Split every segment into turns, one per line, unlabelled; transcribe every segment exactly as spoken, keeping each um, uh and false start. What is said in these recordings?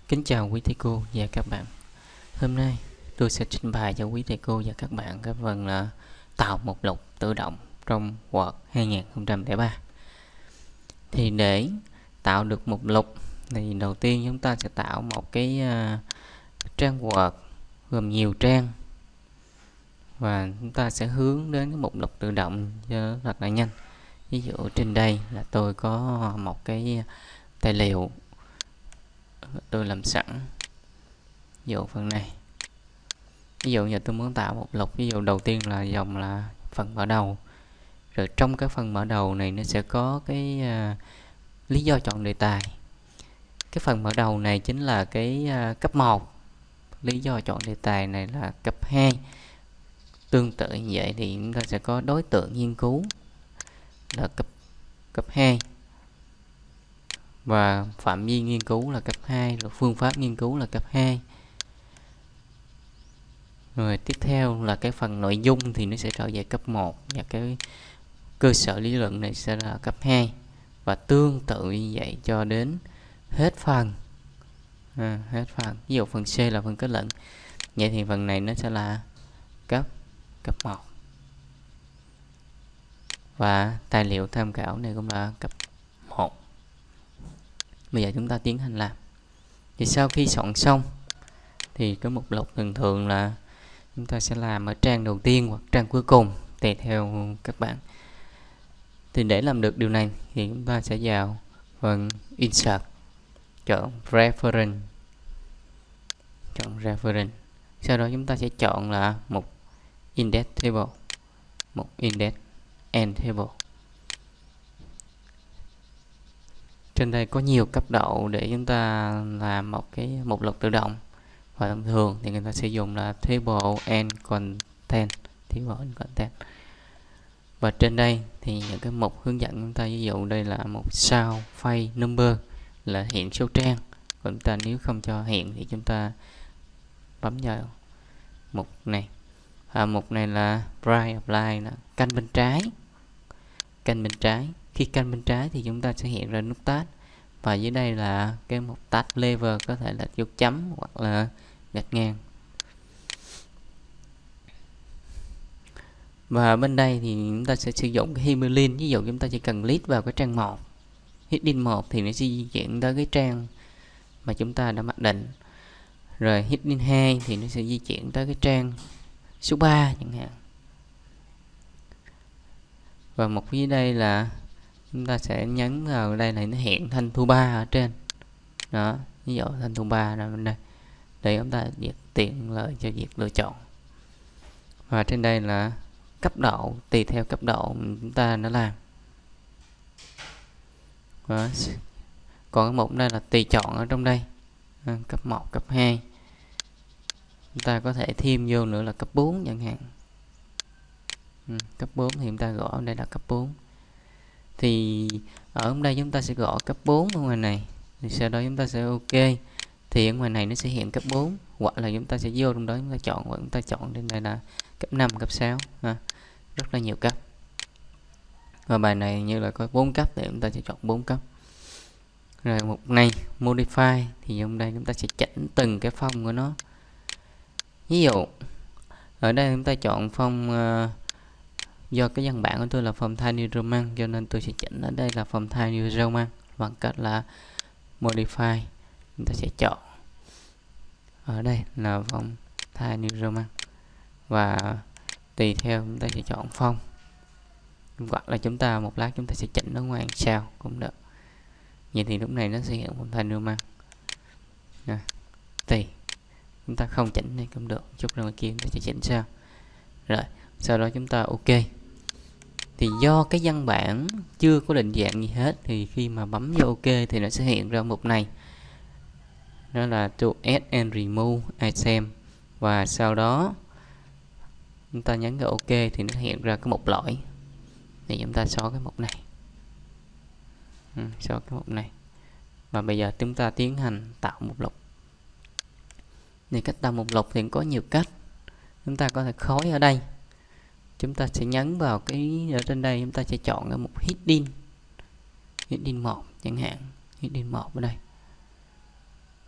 Kính chào quý thầy cô và các bạn. Hôm nay tôi sẽ trình bày cho quý thầy cô và các bạn cái phần là tạo mục lục tự động trong Word hai không không ba. Thì để tạo được mục lục thì đầu tiên chúng ta sẽ tạo một cái uh, trang Word gồm nhiều trang, và chúng ta sẽ hướng đến cái mục lục tự động cho thật là nhanh. Ví dụ trên đây là tôi có một cái tài liệu tôi làm sẵn. Ví dụ phần này, ví dụ như tôi muốn tạo một lục, ví dụ đầu tiên là dòng là phần mở đầu, rồi trong cái phần mở đầu này nó sẽ có cái uh, lý do chọn đề tài. Cái phần mở đầu này chính là cái uh, cấp một, lý do chọn đề tài này là cấp hai. Tương tự như vậy thì chúng ta sẽ có đối tượng nghiên cứu là cấp cấp hai, và phạm vi nghiên cứu là cấp hai, rồi phương pháp nghiên cứu là cấp hai. Rồi tiếp theo là cái phần nội dung thì nó sẽ trở về cấp một, và cái cơ sở lý luận này sẽ là cấp hai, và tương tự như vậy cho đến hết phần. À, hết phần. Ví dụ phần C là phần kết luận. Vậy thì phần này nó sẽ là cấp cấp một. Và tài liệu tham khảo này cũng là cấp một. Bây giờ chúng ta tiến hành làm. Thì sau khi soạn xong thì cái mục lục thường thường là chúng ta sẽ làm ở trang đầu tiên hoặc trang cuối cùng tùy theo các bạn. Thì để làm được điều này thì chúng ta sẽ vào phần Insert, chọn Reference, chọn Reference. Sau đó chúng ta sẽ chọn là một Index Table, một Index and Table. Trên đây có nhiều cấp độ để chúng ta làm một cái mục lục tự động, và thông thường thì người ta sẽ dùng là Table and Content, Table and Content. Và trên đây thì những cái mục hướng dẫn chúng ta, ví dụ đây là một sao Page Number là hiện số trang, còn chúng ta nếu không cho hiện thì chúng ta bấm vào mục này. À, mục này là Right Apply, là canh bên trái, canh bên trái. Khi canh bên trái thì chúng ta sẽ hiện ra nút Tab, và dưới đây là cái mục Tab Level, có thể là dấu chấm hoặc là gạch ngang. Và bên đây thì chúng ta sẽ sử dụng cái hyperlink. Ví dụ chúng ta chỉ cần click vào cái trang một, heading một thì nó sẽ di chuyển tới cái trang mà chúng ta đã mặc định. Rồi heading hai thì nó sẽ di chuyển tới cái trang số ba chẳng hạn. Và một phía đây là chúng ta sẽ nhấn vào đây này, nó hiện thanh thu ba ở trên. Đó, ví dụ thanh thu ba là bên đây. Để chúng ta việc tiện lợi cho việc lựa chọn. Và trên đây là cấp độ, tùy theo cấp độ chúng ta đã làm. Đó. Còn cái mục đây là tùy chọn ở trong đây, à, cấp một, cấp hai. Chúng ta có thể thêm vô nữa là cấp bốn chẳng hạn. Ừ, cấp bốn thì chúng ta gõ ở đây là cấp bốn. Thì ở đây chúng ta sẽ gõ cấp bốn ở ngoài này, thì sau đó chúng ta sẽ ok. Thì ở ngoài này nó sẽ hiện cấp bốn, hoặc là chúng ta sẽ vô trong đó chúng ta chọn, hoặc chúng ta chọn trên đây là cấp năm, cấp sáu, ha. Rất là nhiều cấp. Và bài này như là có bốn cấp thì chúng ta sẽ chọn bốn cấp. Rồi mục này Modify thì trong đây chúng ta sẽ chỉnh từng cái phông của nó. Ví dụ ở đây chúng ta chọn phông, uh, do cái văn bản của tôi là phông Times New Roman, cho nên tôi sẽ chỉnh ở đây là phông Times New Roman bằng cách là Modify. Chúng ta sẽ chọn ở đây là phông Times New Roman, và tùy theo chúng ta sẽ chọn phông, hoặc là chúng ta một lát chúng ta sẽ chỉnh ở ngoài sao cũng được. Vậy thì lúc này nó sẽ hiện phông Times New Roman. À, tùy chúng ta không chỉnh này cũng được, chút rồi kia chúng ta sẽ chỉnh sao. Rồi sau đó chúng ta ok. Thì do cái văn bản chưa có định dạng gì hết, thì khi mà bấm vô ok thì nó sẽ hiện ra mục này, đó là to add and remove item. Và sau đó chúng ta nhấn vào ok thì nó hiện ra cái mục lỗi, thì chúng ta xóa cái mục này, ừ, xóa cái mục này. Và bây giờ chúng ta tiến hành tạo mục lục. Thì cách tạo mục lục thì có nhiều cách. Chúng ta có thể khói ở đây, chúng ta sẽ nhấn vào cái ở trên đây, chúng ta sẽ chọn cái mục heading, heading một chẳng hạn, heading một ở đây.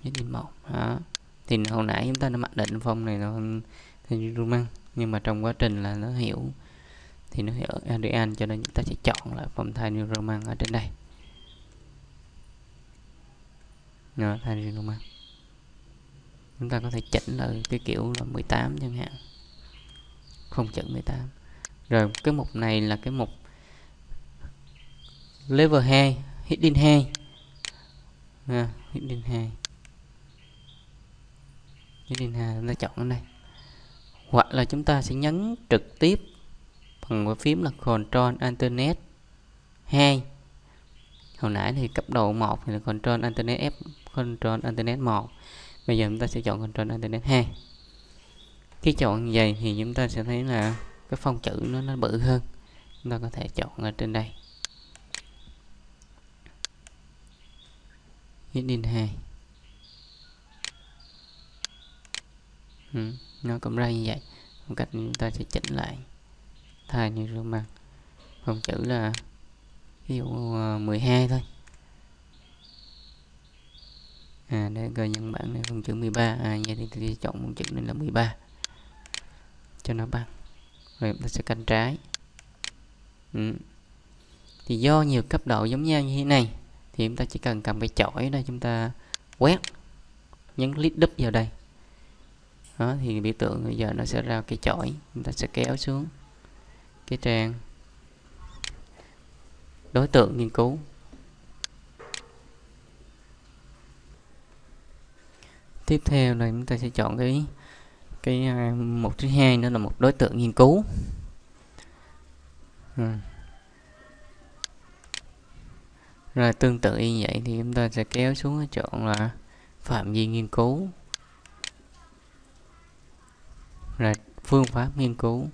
hit in một đó. Thì hồi nãy chúng ta đã mặc định phong này nó Times New Roman, nhưng mà trong quá trình là nó hiểu thì nó hiểu Adrian, cho nên chúng ta sẽ chọn lại phong Times New Roman ở trên đây. Rồi, Times New Roman chúng ta có thể chỉnh lại cái kiểu là mười tám chẳng hạn, không chữ mười tám. Rồi cái mục này là cái mục level hai, heading hai, à, heading hai, heading hai chúng ta chọn ở đây, hoặc là chúng ta sẽ nhấn trực tiếp bằng cái phím là Control Alternate hai. Hồi nãy thì cấp độ một thì là Control Alternate F, Control Alternate một. Bây giờ chúng ta sẽ chọn Control Alternate hai. Khi chọn như vậy thì chúng ta sẽ thấy là cái phông chữ nó nó bự hơn. Chúng ta có thể chọn ở trên đây, heading hai. Ừ, nó cũng ra như vậy. Một cách chúng ta sẽ chỉnh lại Times New Roman, phông chữ là ví dụ mười hai thôi. À, để coi nhân bản này phông chữ mười ba. À, vậy thì tôi chọn phông chữ này là mười ba cho nó bằng. Rồi chúng ta sẽ canh trái. Ừ. Thì do nhiều cấp độ giống nhau như thế này thì chúng ta chỉ cần cầm cái chổi đây, chúng ta quét, nhấn click đúp vào đây. Đó, thì biểu tượng bây giờ nó sẽ ra cái chổi. Chúng ta sẽ kéo xuống cái trang đối tượng nghiên cứu. Tiếp theo là chúng ta sẽ chọn cái cái uh, mục thứ hai, nữa là một đối tượng nghiên cứu. Ừ. Rồi tương tự như vậy thì chúng ta sẽ kéo xuống chọn là phạm vi nghiên cứu, rồi phương pháp nghiên cứu.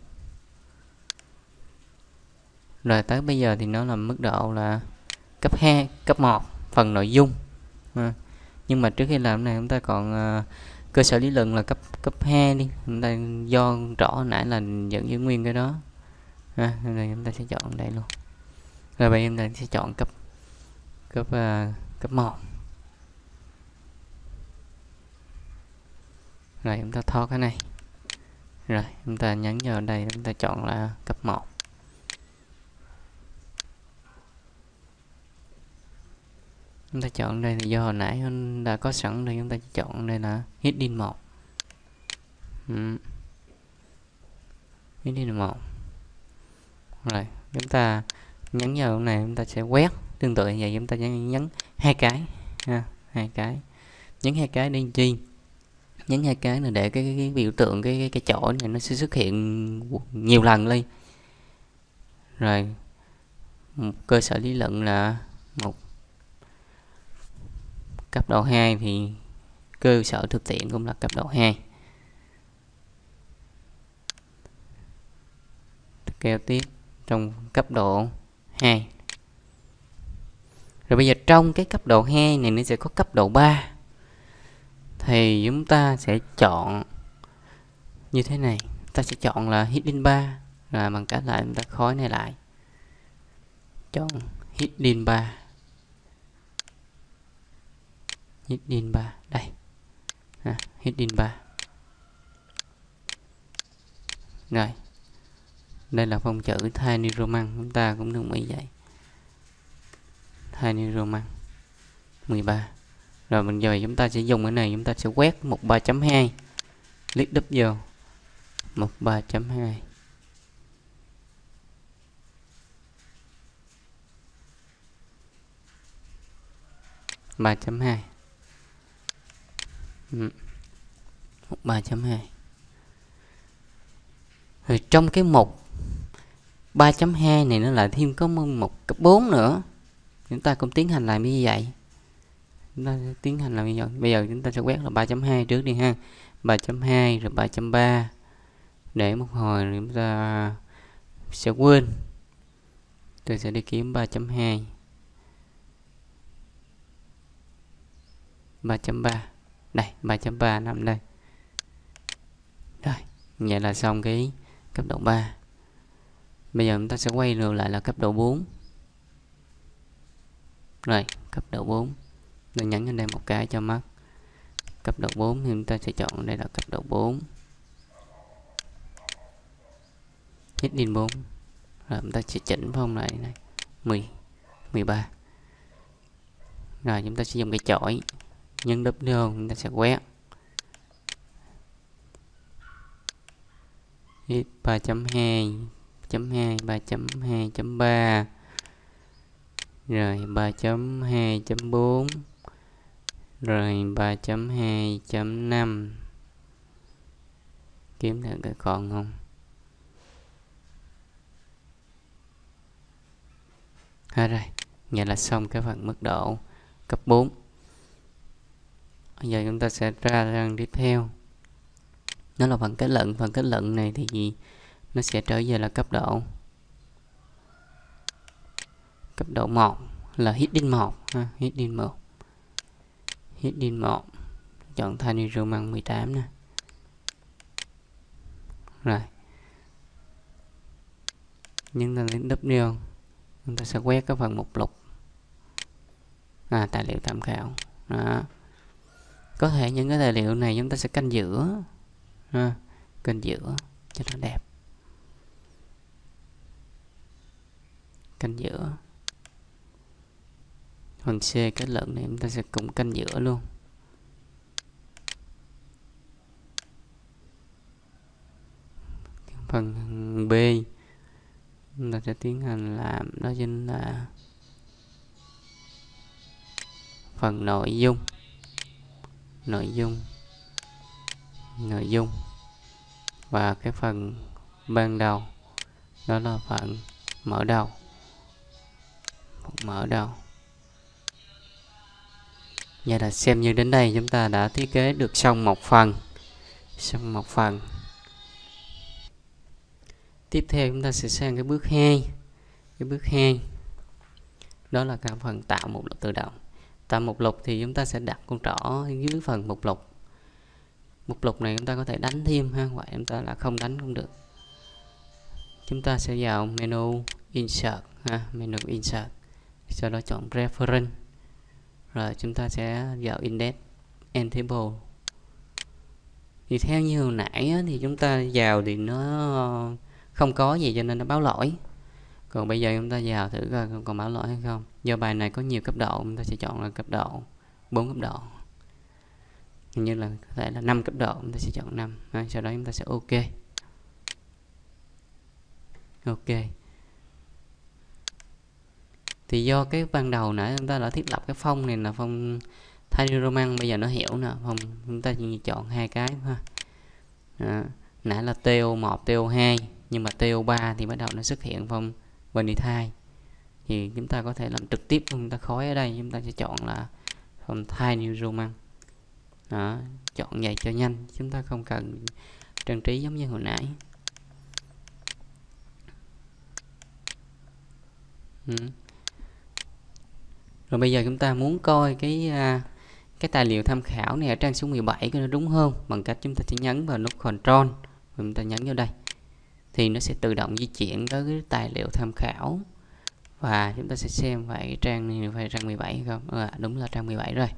Rồi tới bây giờ thì nó là mức độ là cấp hai, cấp một phần nội dung. À, nhưng mà trước khi làm này chúng ta còn uh, cơ sở lý luận là cấp cấp hai đi. Chúng ta do rõ hồi nãy là vẫn giữ nguyên cái đó. À, rồi chúng ta sẽ chọn đây luôn. Rồi bây giờ chúng ta sẽ chọn cấp cấp uh, cấp một. Rồi chúng ta thoát cái này. Rồi chúng ta nhấn vào đây, chúng ta chọn là cấp một. Chúng ta chọn đây thì do hồi nãy đã có sẵn đây, chúng ta chọn đây là heading một. Ừ. Heading một. Rồi chúng ta nhấn vào này, chúng ta sẽ quét tương tự như vậy. Chúng ta nhấn, nhấn hai cái ha, hai cái, nhấn hai cái đi chi, nhấn hai cái là để cái, cái, cái biểu tượng cái cái, cái chỗ này nó sẽ xuất hiện nhiều lần lên. Rồi một cơ sở lý luận là một cấp độ hai thì cơ sở thực tiễn cũng là cấp độ hai. Kéo tiếp trong cấp độ hai. Rồi bây giờ trong cái cấp độ hai này nó sẽ có cấp độ ba. Thì chúng ta sẽ chọn như thế này. Ta sẽ chọn là heading ba. Rồi bằng cách là chúng ta khói này lại. Chọn heading ba. Heading ba. Đây. À, heading ba. Rồi. Đây là phông chữ Times New Roman. Chúng ta cũng đồng ý vậy. Times New Roman mười ba. Rồi mình giờ chúng ta sẽ dùng cái này, chúng ta sẽ quét mục ba chấm hai, click đúp vô mục ba chấm hai. ba chấm hai. Ừ. Mục ba chấm hai. Rồi trong cái mục ba chấm hai này nó lại thêm có một cấp bốn nữa. Chúng ta cũng tiến hành làm như vậy. Chúng ta sẽ tiến hành làm như vậy. Bây giờ chúng ta sẽ quét là ba chấm hai trước đi ha. ba chấm hai rồi ba chấm ba. Để một hồi rồi chúng ta sẽ quên. Tôi sẽ đi kiếm ba chấm hai. ba chấm ba. Đây, ba chấm ba nằm đây. Rồi, vậy là xong cái cấp độ ba. Bây giờ chúng ta sẽ quay ngược lại là cấp độ bốn. Rồi, cấp độ bốn. Tôi nhấn lên đây một cái cho mắt. cấp độ bốn thì chúng ta sẽ chọn đây là cấp độ bốn, heading bốn, rồi chúng ta sẽ chỉnh phong này này mười, mười ba. Rồi chúng ta sẽ dùng cái chổi nhấn W, chúng ta sẽ quét ba chấm hai chấm hai, ba chấm hai chấm ba, rồi ba chấm hai chấm bốn, rồi ba chấm hai chấm năm. Kiếm được cái còn không? Hết rồi. Vậy là xong cái phần mức độ cấp bốn. Bây giờ chúng ta sẽ ra trang tiếp theo. Nó là phần kết luận. Phần kết luận này thì gì? Nó sẽ trở về là cấp độ cấp độ một là heading một ha, heading một. Heading một. Chọn Tiny Roman mười tám nè. Rồi. Nhưng ta đến W, chúng ta sẽ quét cái phần mục lục. À, tài liệu tham khảo. Đó. Có thể những cái tài liệu này chúng ta sẽ canh giữa ha, canh giữa cho nó đẹp. Canh giữa. Phần C kết luận này chúng ta sẽ cùng canh giữa luôn. Phần B chúng ta sẽ tiến hành làm đó chính là phần nội dung. Nội dung. Nội dung. Và cái phần ban đầu đó là phần mở đầu. Phần mở đầu. Vậy là xem như đến đây chúng ta đã thiết kế được xong một phần. Xong một phần. Tiếp theo chúng ta sẽ sang cái bước hai. Cái bước hai đó là cái phần tạo mục lục tự động. Tạo mục lục thì chúng ta sẽ đặt con trỏ dưới phần mục lục. Mục lục này chúng ta có thể đánh thêm ha, hoặc chúng ta là không đánh cũng được. Chúng ta sẽ vào menu insert ha, menu insert. Sau đó chọn reference. Rồi chúng ta sẽ vào index and table. Thì theo như hồi nãy á, thì chúng ta vào thì nó không có gì cho nên nó báo lỗi. Còn bây giờ chúng ta vào thử coi còn báo lỗi hay không. Do bài này có nhiều cấp độ, chúng ta sẽ chọn là cấp độ bốn cấp độ. Hình như là có thể là năm cấp độ, chúng ta sẽ chọn năm. À, sau đó chúng ta sẽ OK. OK. Thì do cái ban đầu nãy chúng ta đã thiết lập cái phông này là phông Tiny Roman, bây giờ nó hiểu nè, phông chúng ta chỉ chọn hai cái ha. À, nãy là T O một, T O hai, nhưng mà T O ba thì bắt đầu nó xuất hiện phông Vanity. Thì chúng ta có thể làm trực tiếp, chúng ta khói ở đây chúng ta sẽ chọn là phông Tiny Roman. Đó, chọn vậy cho nhanh, chúng ta không cần trang trí giống như hồi nãy. Ừ. Rồi bây giờ chúng ta muốn coi cái cái tài liệu tham khảo này ở trang số mười bảy có nó đúng không, bằng cách chúng ta sẽ nhấn vào nút Control và chúng ta nhấn vào đây thì nó sẽ tự động di chuyển tới cái tài liệu tham khảo và chúng ta sẽ xem phải cái trang này phải trang mười bảy không. À, đúng là trang mười bảy rồi.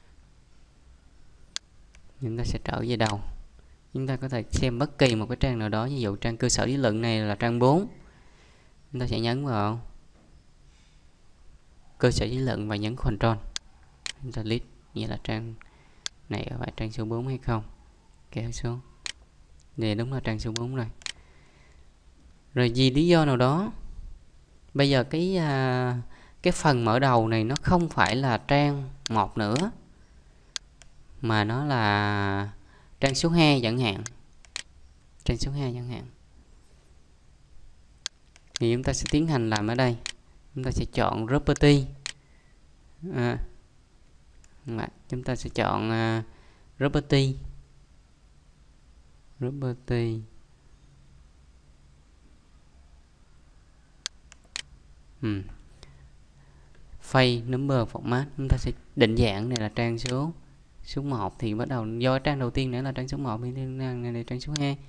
Chúng ta sẽ trở về đầu, chúng ta có thể xem bất kỳ một cái trang nào đó, ví dụ trang cơ sở lý luận này là trang bốn, chúng ta sẽ nhấn vào cơ sở lý luận và nhấn Control, chúng ta click như là trang này ở phải trang số bốn hay không, kéo xuống để đúng là trang số bốn rồi. Rồi vì lý do nào đó bây giờ cái à, cái phần mở đầu này nó không phải là trang một nữa mà nó là trang số hai chẳng hạn, trang số hai chẳng hạn, thì chúng ta sẽ tiến hành làm ở đây. Chúng ta sẽ chọn property, à, chúng ta sẽ chọn uh, property, property, ừ. Phase number format, chúng ta sẽ định dạng này là trang số số một, thì bắt đầu do trang đầu tiên nữa là trang số một thì này là trang số hai.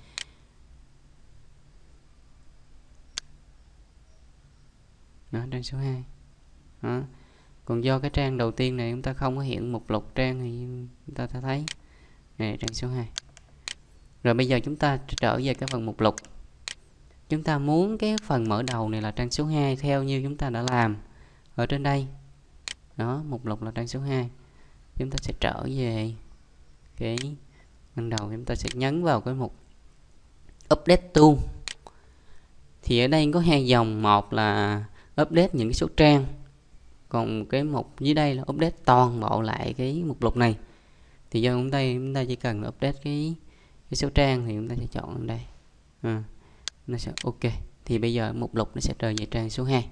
Đó, trang số hai. Đó. Còn do cái trang đầu tiên này chúng ta không có hiện mục lục trang thì chúng ta thấy Này là trang số hai. Rồi bây giờ chúng ta trở về cái phần mục lục. Chúng ta muốn cái phần mở đầu này là trang số hai theo như chúng ta đã làm ở trên đây. Đó, mục lục là trang số hai. Chúng ta sẽ trở về cái ban đầu, chúng ta sẽ nhấn vào cái mục Update Tool. Thì ở đây có hai dòng, một là update những cái số trang, còn cái mục dưới đây là update toàn bộ lại cái mục lục này. Thì do chúng ta chúng ta chỉ cần update cái cái số trang thì chúng ta sẽ chọn ở đây. À, nó sẽ ok. Thì bây giờ mục lục nó sẽ rời về trang số hai.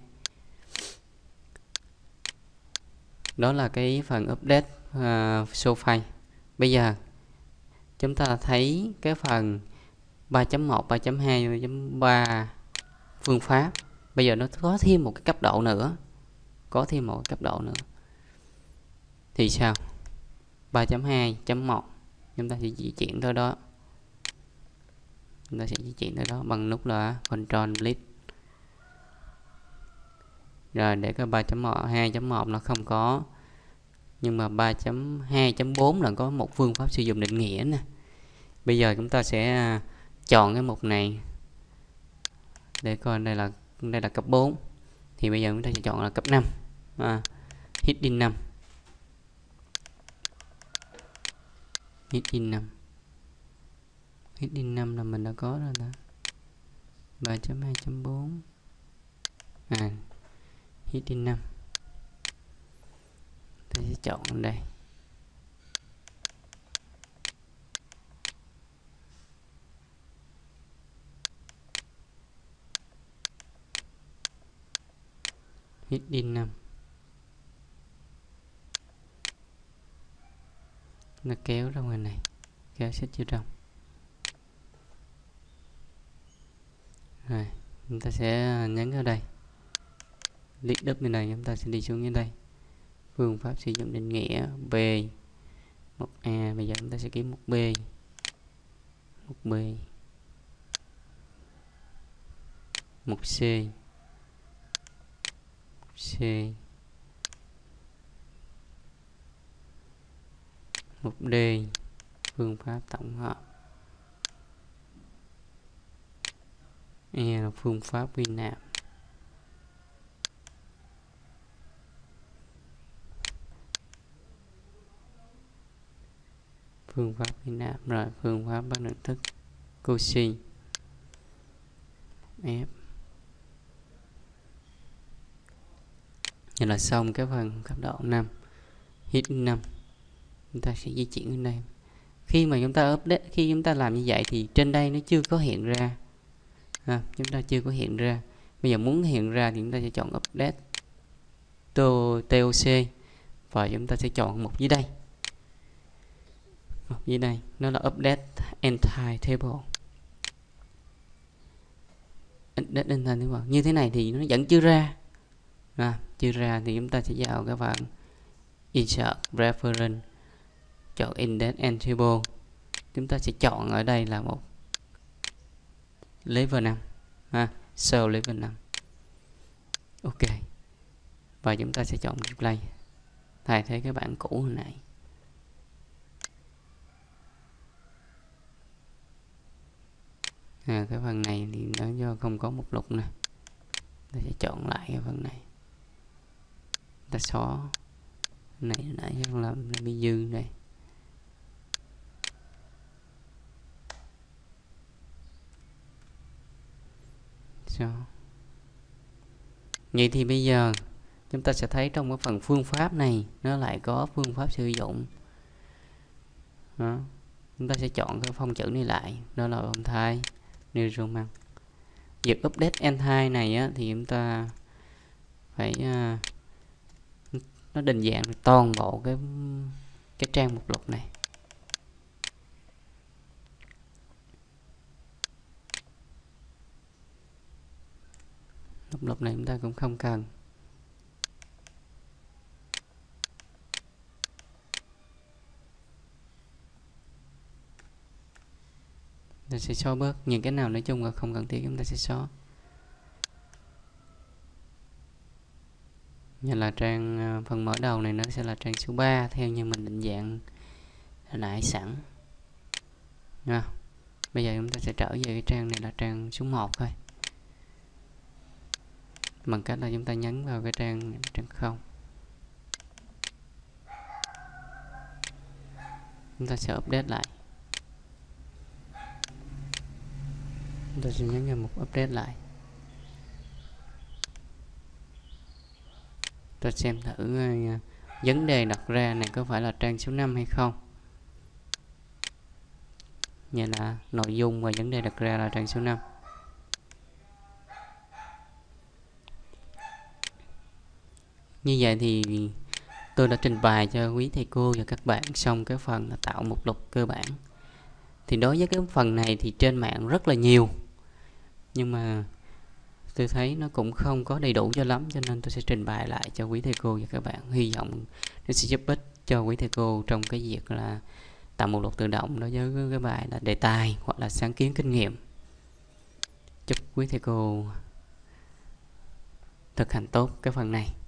Đó là cái phần update uh, show file. Bây giờ chúng ta thấy cái phần ba chấm một, ba chấm hai, ba chấm ba phương pháp. Bây giờ nó có thêm một cái cấp độ nữa. Có thêm một cái cấp độ nữa. Thì sao? ba chấm hai chấm một chúng ta sẽ di chuyển tới đó. Chúng ta sẽ di chuyển tới đó bằng nút là Control Delete. Rồi để cái ba chấm hai chấm một nó không có. Nhưng mà ba chấm hai chấm bốn là có một phương pháp sử dụng định nghĩa nè. Bây giờ chúng ta sẽ chọn cái mục này để coi đây là đây là cấp bốn. Thì bây giờ chúng ta sẽ chọn là cấp năm. À, heading năm. Heading năm. Heading năm là mình đã có rồi đó. ba chấm hai chấm bốn. À, heading năm. Ta sẽ chọn ở đây. Heading năm. Nó kéo ra ngoài này, kéo xích vô trong. Rồi, chúng ta sẽ nhấn ở đây. Click đúp bên này, chúng ta sẽ đi xuống dưới đây. Phương pháp sử dụng định nghĩa B. Mục A, bây giờ chúng ta sẽ kiếm mục B. Mục B. Mục C. Mục C. Mục D. Phương pháp tổng hợp. E là phương pháp quy nạp. Phương pháp quy nạp. Rồi phương pháp bắt nhận thức Cauchy. F. Vậy là xong cái phần cấp độ năm. Hit năm. Chúng ta sẽ di chuyển lên đây. Khi mà chúng ta update, khi chúng ta làm như vậy thì trên đây nó chưa có hiện ra. À, chúng ta chưa có hiện ra. Bây giờ muốn hiện ra thì chúng ta sẽ chọn update tê ô xê và chúng ta sẽ chọn một dưới đây. Một dưới đây nó là update entire table. Update entire table như thế này thì nó vẫn chưa ra. À, chưa ra thì chúng ta sẽ vào các bạn insert reference, chọn index and table. Chúng ta sẽ chọn ở đây là một level năm. À, cell level năm. Ok. Và chúng ta sẽ chọn display thay thế cái bảng cũ hồi nãy. À, cái phần này thì nó do không có mục lục nè. Ta sẽ chọn lại cái phần này. Ta xóa này nãy chắc làm nó bị dư đây. Xóa. Vậy thì bây giờ chúng ta sẽ thấy trong cái phần phương pháp này nó lại có phương pháp sử dụng. Đó. Chúng ta sẽ chọn cái phông chữ này lại, đó là phông thai New Roman. Việc update entire này á, thì chúng ta phải uh, nó định dạng toàn bộ cái cái trang mục lục này. Mục lục này chúng ta cũng không cần. Ta sẽ xóa bớt những cái nào nói chung là không cần thiết, chúng ta sẽ xóa. Như là trang phần mở đầu này nó sẽ là trang số ba theo như mình định dạng hồi nãy sẵn. À, bây giờ chúng ta sẽ trở về cái trang này là trang số một thôi, bằng cách là chúng ta nhấn vào cái trang trang không. Chúng ta sẽ update lại, chúng ta sẽ nhấn vào mục update lại. Tôi xem thử uh, vấn đề đặt ra này có phải là trang số năm hay không. Như là nội dung và vấn đề đặt ra là trang số năm. Như vậy thì tôi đã trình bày cho quý thầy cô và các bạn xong cái phần là tạo mục lục cơ bản. Thì đối với cái phần này thì trên mạng rất là nhiều, nhưng mà tôi thấy nó cũng không có đầy đủ cho lắm, cho nên tôi sẽ trình bày lại cho quý thầy cô và các bạn. Hy vọng nó sẽ giúp ích cho quý thầy cô trong cái việc là tạo mục lục tự động đối với cái bài là đề tài hoặc là sáng kiến kinh nghiệm. Chúc quý thầy cô thực hành tốt cái phần này.